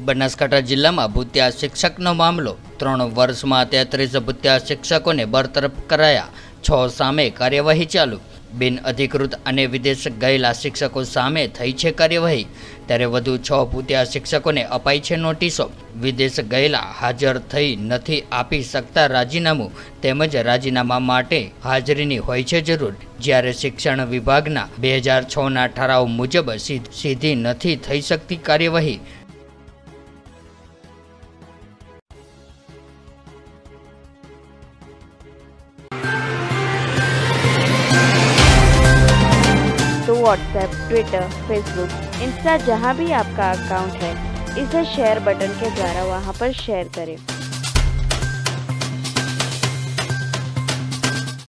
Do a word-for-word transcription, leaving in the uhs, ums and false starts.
બનાસકાંઠા જિલ્લામાં ભૂતિયા શિક્ષકનો મામલો ત્રણ વર્ષમાં તેત્રીસ ભૂતિયા શિક્ષકોને બરતરફ કરાયા। છ સામે કાર્યવાહી ચાલુ। બિન અધિકૃત અને વિદેશ ગયેલા શિક્ષકો સામે થઈ છે કાર્યવાહી, ત્યારે વધુ છ ભૂતિયા શિક્ષકોને અપાઈ છે નોટિસો। વિદેશ ગયેલા હાજર થઈ નથી આપી શકતા રાજીનામું, તેમજ રાજીનામા માટે હાજરીની હોય છે જરૂર, જ્યારે શિક્ષણ વિભાગના બે હજાર છ ના ઠરાવ મુજબ સીધી નથી થઈ શકતી કાર્યવાહી। तो व्हाट्सएप, ट्विटर, फेसबुक, इंस्टा जहाँ भी आपका अकाउंट है, इसे शेयर बटन के द्वारा वहाँ पर शेयर करें।